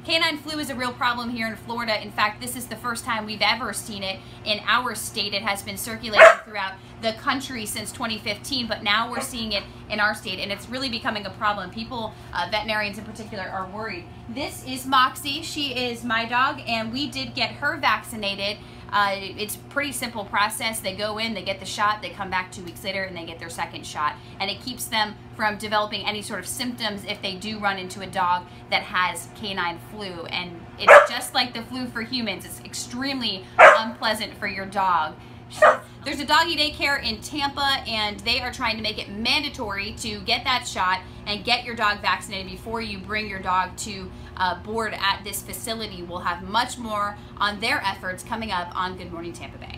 canine flu is a real problem here in Florida. In fact, this is the first time we've ever seen it in our state. It has been circulating throughout the country since 2015, but now we're seeing it in our state, and it's really becoming a problem. People, veterinarians in particular, are worried. This is Moxie. She is my dog, and we did get her vaccinated. It's a pretty simple process. They go in, they get the shot, they come back 2 weeks later and they get their second shot, and it keeps them from developing any sort of symptoms if they do run into a dog that has canine flu. And it's just like the flu for humans. It's extremely unpleasant for your dog. There's a doggy daycare in Tampa, and they are trying to make it mandatory to get that shot and get your dog vaccinated before you bring your dog to board at this facility. We'll have much more on their efforts coming up on Good Morning Tampa Bay.